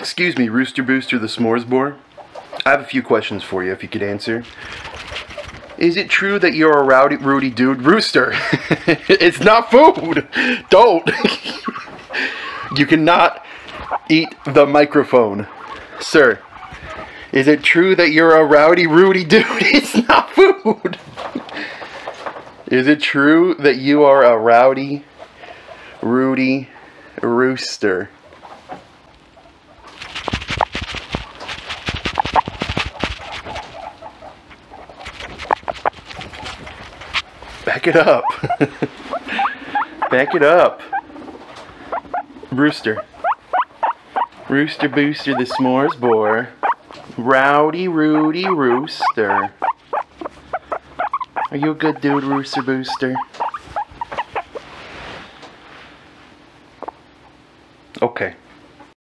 Excuse me, Rooster Booster the S'mores Boar. I have a few questions for you if you could answer. Is it true that you're a rowdy dude? Rooster, it's not food. Don't. You cannot eat the microphone. Sir, is it true that you're a rowdy dude? It's not food. Is it true that you are a rowdy rooster? Back it up. Back it up. Rooster. Rooster Booster the S'mores Boar. Rowdy Rooster. Are you a good dude, Rooster Booster?